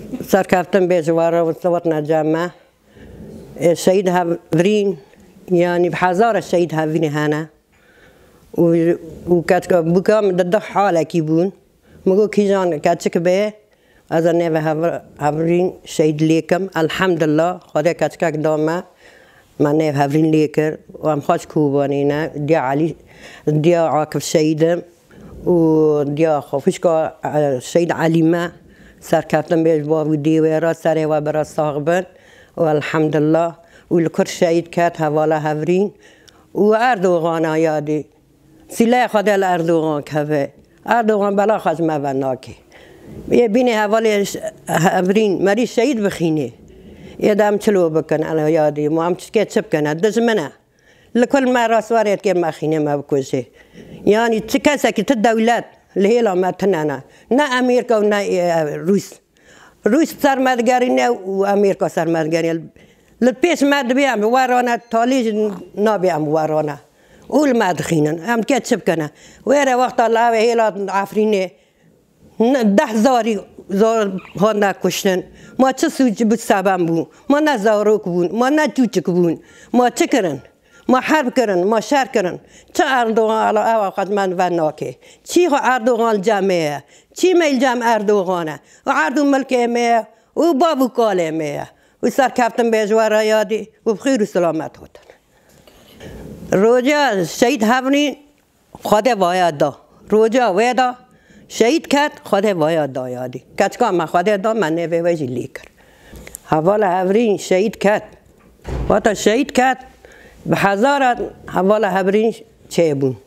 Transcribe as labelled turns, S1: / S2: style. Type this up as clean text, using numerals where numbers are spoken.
S1: سرکفتم به جواره و صوت نجامه شهید هفرین يعني بحزارة الشهيد هافيني هنا وكات بكام ضد حالة كيبون مقول كيجان كاتشك به از نوه هفرین شهید لیکم الحمد لله خدا کاتشک دامه من نوه هفرین لیکر و هم خواهش کوبانی نه دیا علی دیا عاقب شهیدم و دیا خوفش که شهید علیمه سرکفتم بیش با دیوه را سره و برا ساقبن و الحمد لله و لکر شهید کرد حواله هفرین و اردوغان آیادی سلاح خدا اردوغان که اردوغان بلا خواهد مبناکی یه بینی حواله هفرین مری شهید بخینه یه دام چلو بکن علی یادی ما هم چکه چپ کنه دزمنه لکل ما راسوارید که مخینه ما بکشه یعنی چه کسی که دولت لهلا ما تنانا نه امریکا و نه روس سرمایه‌گری نه و امریکا سرمایه‌گری لپیش مد بیام وارانه تالیج نبیم وارانه اول مدخینن هم که چپ کنه ویره وقت الله و هیلا عفرینه 10,000 ها نکشتن ما چه سوچ بود سبم بود ما نه زاروک بود ما نه چوچک بود ما چه کردن ما حرب کردن ما شر کردن چه اردوغان علا وقت من و ناکه چی اردوغان جمعه چی میل جمع اردوغانه و اردو ملک میه و بابو کاله میه و سرکفتم به جوار یادی و بخیر و سلامت هستن روجا شهید هفرین خدا باید دا روجا ویدا شهید کرد خدا باید دا یادی کچکا ما خدا دا من نوه ویجی لیکر حوال هفرین شهید کرد و تا شهید کرد به هزارت حوال هفرین چه بون